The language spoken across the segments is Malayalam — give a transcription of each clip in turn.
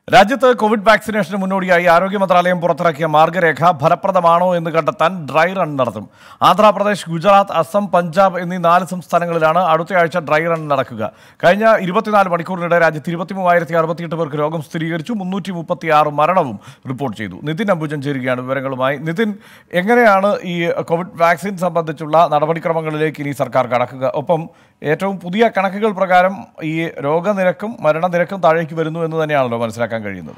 രാജ്യത്ത് കോവിഡ് വാക്സിനേഷന് മുന്നോടിയായി ആരോഗ്യ മന്ത്രാലയം പുറത്തിറക്കിയ മാർഗരേഖ ഫലപ്രദമാണോ എന്ന് കണ്ടെത്താൻ ഡ്രൈ റൺ നടത്തും. ആന്ധ്രാപ്രദേശ്, ഗുജറാത്ത്, അസം, പഞ്ചാബ് എന്നീ 4 സംസ്ഥാനങ്ങളിലാണ് അടുത്തയാഴ്ച ഡ്രൈ റൺ നടക്കുക. കഴിഞ്ഞ 24 മണിക്കൂറിനിടെ രാജ്യത്ത് 23,068 പേർക്ക് രോഗം സ്ഥിരീകരിച്ചു. 336 മരണവും റിപ്പോർട്ട് ചെയ്തു. നിതിൻ അംബുജൻ ചേരുകയാണ് വിവരങ്ങളുമായി. നിതിൻ, എങ്ങനെയാണ് ഈ കോവിഡ് വാക്സിൻ സംബന്ധിച്ചുള്ള നടപടിക്രമങ്ങളിലേക്ക് ഇനി സർക്കാർ കടക്കുക? ഒപ്പം ഏറ്റവും പുതിയ കണക്കുകൾ പ്രകാരം ഈ രോഗനിരക്കും മരണനിരക്കും താഴേക്ക് വരുന്നു എന്ന് തന്നെയാണല്ലോ മനസ്സിലാക്കാൻ കഴിയുന്നത്.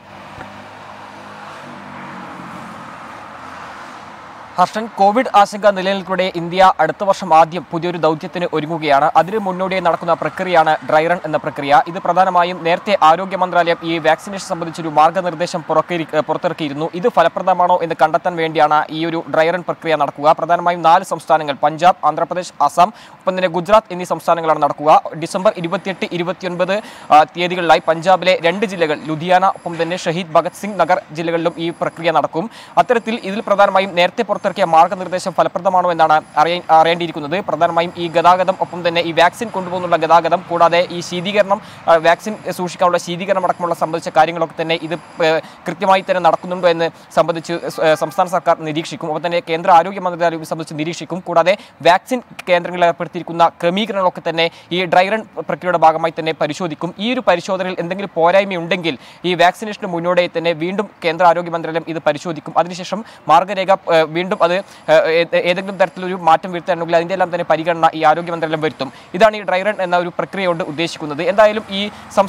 ഹർഷൻ, കോവിഡ് ആശങ്ക നിലനിൽക്കെ ഇന്ത്യ അടുത്ത വർഷം ആദ്യം പുതിയൊരു ദൗത്യത്തിന് ഒരുങ്ങുകയാണ്. അതിന് മുന്നോടിയായി നടക്കുന്ന പ്രക്രിയയാണ് ഡ്രൈ റൺ എന്ന പ്രക്രിയ. ഇത് പ്രധാനമായും നേരത്തെ ആരോഗ്യ മന്ത്രാലയം ഈ വാക്സിനേഷൻ സംബന്ധിച്ചൊരു മാർഗ്ഗനിർദ്ദേശം പുറത്തിറക്കിയിരുന്നു. ഇത് ഫലപ്രദമാണോ എന്ന് കണ്ടെത്താൻ വേണ്ടിയാണ് ഈ ഒരു ഡ്രൈ റൺ പ്രക്രിയ നടക്കുക. പ്രധാനമായും 4 സംസ്ഥാനങ്ങൾ പഞ്ചാബ്, ആന്ധ്രാപ്രദേശ്, അസം, ഒപ്പം തന്നെ ഗുജറാത്ത് എന്നീ സംസ്ഥാനങ്ങളാണ് നടക്കുക. ഡിസംബർ 28, 29 തീയതികളിലായി പഞ്ചാബിലെ 2 ജില്ലകൾ ലുധിയാന, ഒപ്പം തന്നെ ഷഹീദ് ഭഗത് സിംഗ് നഗർ ജില്ലകളിലും ഈ പ്രക്രിയ നടക്കും. അത്തരത്തിൽ ഇതിൽ പ്രധാനമായും നേരത്തെ പുറത്തിറക്കിയ മാർഗ്ഗനിർദ്ദേശം ഫലപ്രദമാണോ എന്നാണ് അറിയേണ്ടിയിരിക്കുന്നത്. പ്രധാനമായും ഈ ഗതാഗതം, ഒപ്പം തന്നെ ഈ വാക്സിൻ കൊണ്ടുപോകുന്നുള്ള ഗതാഗതം, കൂടാതെ ഈ ശീതീകരണം, വാക്സിൻ സൂക്ഷിക്കാനുള്ള ശീതീകരണം അടക്കമുള്ള സംബന്ധിച്ച കാര്യങ്ങളൊക്കെ തന്നെ ഇത് കൃത്യമായി തന്നെ നടക്കുന്നുണ്ടോ എന്ന് സംബന്ധിച്ച് സംസ്ഥാന സർക്കാർ നിരീക്ഷിക്കും. ഒപ്പം തന്നെ കേന്ദ്ര ആരോഗ്യ മന്ത്രാലയം സംബന്ധിച്ച് നിരീക്ഷിക്കും. കൂടാതെ വാക്സിൻ കേന്ദ്രങ്ങളിൽ ഏർപ്പെടുത്തിയിരിക്കുന്ന ക്രമീകരണങ്ങളൊക്കെ തന്നെ ഈ ഡ്രൈ റൺ പ്രക്രിയയുടെ ഭാഗമായി തന്നെ പരിശോധിക്കും. ഈ ഒരു പരിശോധനയിൽ എന്തെങ്കിലും പോരായ്മയുണ്ടെങ്കിൽ ഈ വാക്സിനേഷന് മുന്നോടിയായി തന്നെ വീണ്ടും കേന്ദ്ര ആരോഗ്യ മന്ത്രാലയം ഇത് പരിശോധിക്കും. അതിനുശേഷം മാർഗ്ഗരേഖ വീണ്ടും അത് ഏതെങ്കിലും തരത്തിലൊരു മാറ്റം വരുത്താനുണ്ടെങ്കിൽ അതിൻ്റെ എല്ലാം തന്നെ പരിഗണന ഈ ആരോഗ്യ മന്ത്രാലയം വരുത്തും. ഇതാണ് ഈ ഡ്രൈ റൺ എന്ന ഒരു പ്രക്രിയ കൊണ്ട് ഉദ്ദേശിക്കുന്നത്. എന്തായാലും ഈ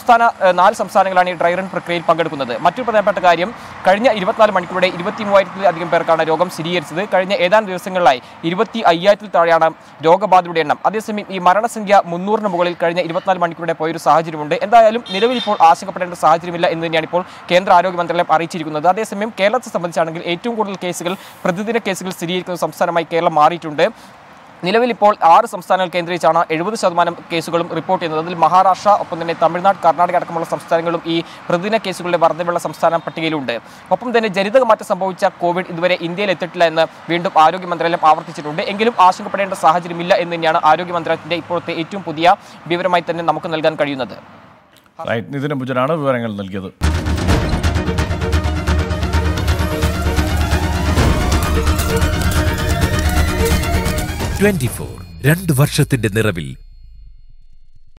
4 സംസ്ഥാനങ്ങളാണ് ഈ ഡ്രൈ റൺ പ്രക്രിയയിൽ പങ്കെടുക്കുന്നത്. മറ്റൊരു പ്രധാനപ്പെട്ട കാര്യം, കഴിഞ്ഞ 24 മണിക്കൂറിടെ 23,000-ലധികം പേർക്കാണ് രോഗം സ്ഥിരീകരിച്ചത്. കഴിഞ്ഞ ഏതാനും ദിവസങ്ങളിലായി 25,000-ൽ താഴെയാണ് രോഗബാധിതരുടെ എണ്ണം. അതേസമയം ഈ മരണസംഖ്യ 300-ന് മുകളിൽ കഴിഞ്ഞ 24 മണിക്കൂറിടെ പോയൊരു സാഹചര്യമുണ്ട്. എന്തായാലും നിലവിൽ ഇപ്പോൾ ആശങ്കപ്പെടേണ്ട സാഹചര്യമില്ല എന്ന് തന്നെയാണ് ഇപ്പോൾ കേന്ദ്ര ആരോഗ്യ മന്ത്രാലയം അറിയിച്ചിരിക്കുന്നത്. അതേസമയം കേരളത്തെ സംബന്ധിച്ചാണെങ്കിൽ ഏറ്റവും കൂടുതൽ കേസുകൾ, പ്രതിദിന കേസുകൾ സ്ഥിരീകരിക്കുന്ന സംസ്ഥാനമായി കേരളം മാറിയിട്ടുണ്ട്. നിലവിൽ ഇപ്പോൾ 6 സംസ്ഥാനങ്ങൾ കേന്ദ്രീകരിച്ചാണ് 70% കേസുകളും റിപ്പോർട്ട് ചെയ്യുന്നത്. അതിൽ മഹാരാഷ്ട്ര, ഒപ്പം തന്നെ തമിഴ്നാട്, കർണാടക അടക്കമുള്ള സംസ്ഥാനങ്ങളും ഈ പ്രതിദിന കേസുകളുടെ വർദ്ധനയുള്ള സംസ്ഥാന പട്ടികയിലുണ്ട്. ഒപ്പം തന്നെ ജനിതക മാറ്റം സംഭവിച്ച കോവിഡ് ഇതുവരെ ഇന്ത്യയിൽ എത്തിയിട്ടില്ല എന്ന് വീണ്ടും ആരോഗ്യ മന്ത്രാലയം ആവർത്തിച്ചിട്ടുണ്ട്. എങ്കിലും ആശങ്കപ്പെടേണ്ട സാഹചര്യമില്ല എന്ന് തന്നെയാണ് ആരോഗ്യ മന്ത്രാലയത്തിന്റെ ഇപ്പോഴത്തെ ഏറ്റവും പുതിയ വിവരമായി തന്നെ നമുക്ക് നൽകാൻ കഴിയുന്നത്. നിതിൻ അംബുജനാണ് വിവരങ്ങൾ നൽകിയത്. 24 2 വർഷത്തിന്റെ നിറവിൽ